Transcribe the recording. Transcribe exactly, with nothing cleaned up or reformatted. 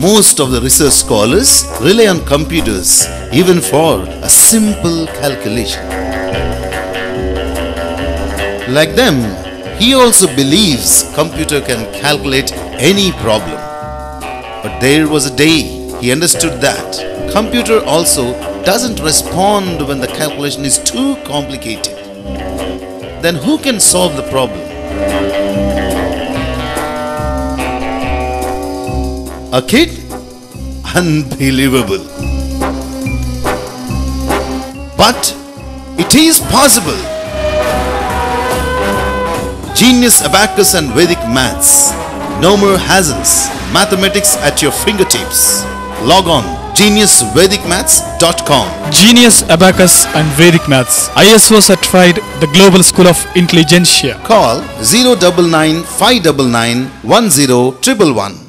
Most of the research scholars rely on computers even for a simple calculation. Like them, he also believes computer can calculate any problem. But there was a day he understood that computer also doesn't respond when the calculation is too complicated. Then who can solve the problem? A kid? Unbelievable. But it is possible. Genius Abacus and Vedic Maths. No more hassles. Mathematics at your fingertips. Log on genius vedic maths dot com. Genius Abacus and Vedic Maths. I S O certified, the Global School of Intelligentsia. Call zero nine nine five nine nine one zero one one one.